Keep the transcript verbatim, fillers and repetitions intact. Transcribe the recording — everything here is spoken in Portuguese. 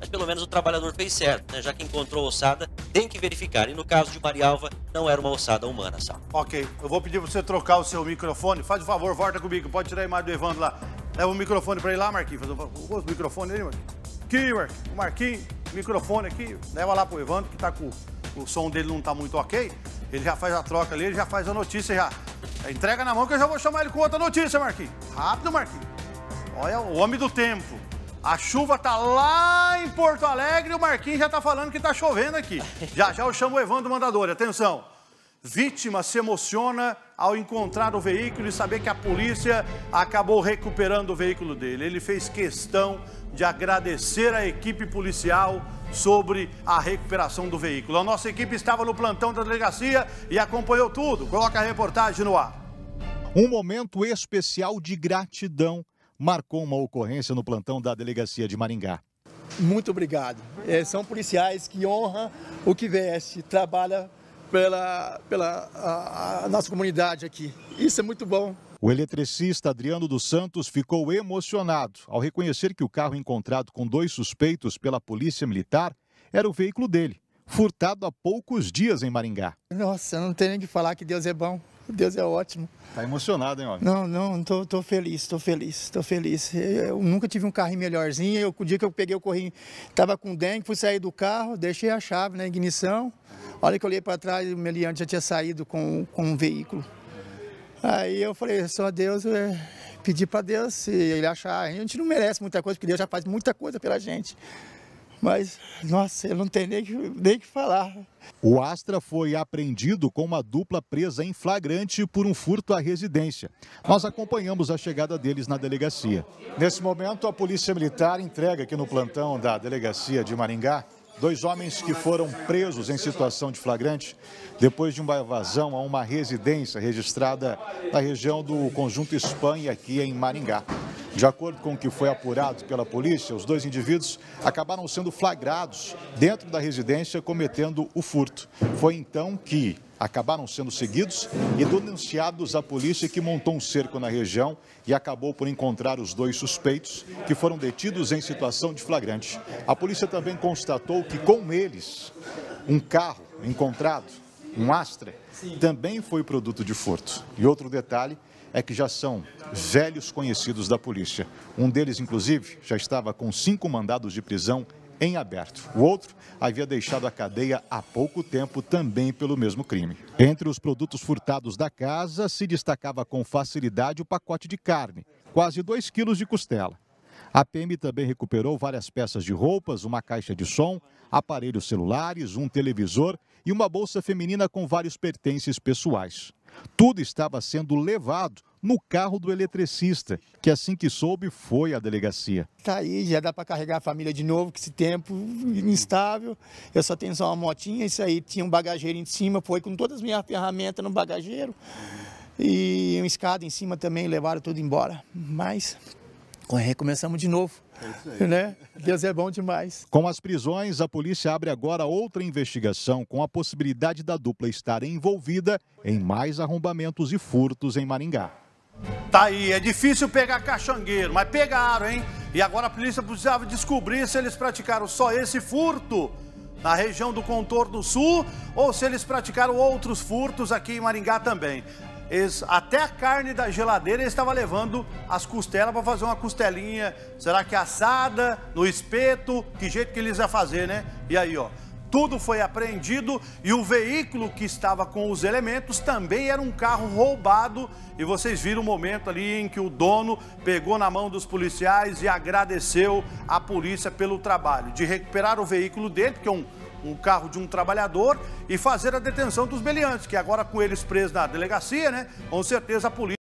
mas pelo menos o trabalhador fez certo, né? Já que encontrou a ossada, tem que verificar. E no caso de Marialva, não era uma ossada humana, Sal. Ok, eu vou pedir para você trocar o seu microfone. Faz o favor, volta comigo, pode tirar a imagem do Evandro lá. Leva o microfone para ele lá, Marquinhos. Faz o, o microfone aí, Marquinhos. Aqui, Marquinhos. O Marquinhos, microfone aqui. Leva lá pro Evandro, que tá com o som dele não tá muito ok. Ele já faz a troca ali, ele já faz a notícia já. Entrega na mão que eu já vou chamar ele com outra notícia, Marquinhos. Rápido, Marquinhos. Olha, o homem do tempo. A chuva tá lá em Porto Alegre e o Marquinhos já tá falando que tá chovendo aqui. Já já eu chamo o Evandro Mandador. Atenção. Vítima se emociona ao encontrar o veículo e saber que a polícia acabou recuperando o veículo dele. Ele fez questão de agradecer à equipe policial sobre a recuperação do veículo. A nossa equipe estava no plantão da delegacia e acompanhou tudo. Coloca a reportagem no ar. Um momento especial de gratidão marcou uma ocorrência no plantão da delegacia de Maringá. Muito obrigado. É, são policiais que honram o que veste, trabalham pela, pela a, a nossa comunidade aqui. Isso é muito bom. O eletricista Adriano dos Santos ficou emocionado ao reconhecer que o carro encontrado com dois suspeitos pela Polícia Militar era o veículo dele, furtado há poucos dias em Maringá. Nossa, eu não tenho nem que falar que Deus é bom. Deus é ótimo. Tá emocionado, hein, homem? Não, não, tô, tô feliz, tô feliz, tô feliz. Eu nunca tive um carrinho melhorzinho. Eu, o dia que eu peguei o carrinho, tava com dengue, fui sair do carro, deixei a chave na ignição. A hora que eu olhei para trás, o meliante já tinha saído com, com um veículo. Aí eu falei, só Deus, eu pedi para Deus se ele achar. A gente não merece muita coisa, porque Deus já faz muita coisa pela gente. Mas, nossa, eu não tenho nem que, nem que falar. O Astra foi apreendido com uma dupla presa em flagrante por um furto à residência. Nós acompanhamos a chegada deles na delegacia. Nesse momento, a Polícia Militar entrega aqui no plantão da delegacia de Maringá dois homens que foram presos em situação de flagrante depois de uma evasão a uma residência registrada na região do Conjunto Espanha, aqui em Maringá. De acordo com o que foi apurado pela polícia, os dois indivíduos acabaram sendo flagrados dentro da residência cometendo o furto. Foi então que acabaram sendo seguidos e denunciados à polícia, que montou um cerco na região e acabou por encontrar os dois suspeitos, que foram detidos em situação de flagrante. A polícia também constatou que com eles, um carro encontrado, um Astra, também foi produto de furto. E outro detalhe é que já são velhos conhecidos da polícia. Um deles, inclusive, já estava com cinco mandados de prisão em aberto. O outro havia deixado a cadeia há pouco tempo, também pelo mesmo crime. Entre os produtos furtados da casa, se destacava com facilidade o pacote de carne, quase dois quilos de costela. A P M também recuperou várias peças de roupas, uma caixa de som, aparelhos celulares, um televisor e uma bolsa feminina com vários pertences pessoais. Tudo estava sendo levado no carro do eletricista, que assim que soube foi à delegacia. Tá aí, já dá para carregar a família de novo, que esse tempo instável. Eu só tenho só uma motinha, isso aí tinha um bagageiro em cima, foi com todas as minhas ferramentas no bagageiro. E uma escada em cima também, levaram tudo embora. Mas recomeçamos de novo. É né? Deus é bom demais. Com as prisões, a polícia abre agora outra investigação com a possibilidade da dupla estar envolvida em mais arrombamentos e furtos em Maringá. Tá aí, é difícil pegar caxangueiro, mas pegaram, hein? E agora a polícia precisava descobrir se eles praticaram só esse furto na região do Contorno Sul ou se eles praticaram outros furtos aqui em Maringá também. Eles, até a carne da geladeira eles estavam levando as costelas para fazer uma costelinha, será que assada, no espeto, que jeito que eles iam fazer, né? E aí, ó, tudo foi apreendido e o veículo que estava com os elementos também era um carro roubado. E vocês viram o momento ali em que o dono pegou na mão dos policiais e agradeceu à polícia pelo trabalho de recuperar o veículo dele, porque é um um carro de um trabalhador, e fazer a detenção dos meliantes, que agora com eles presos na delegacia, né, com certeza a polícia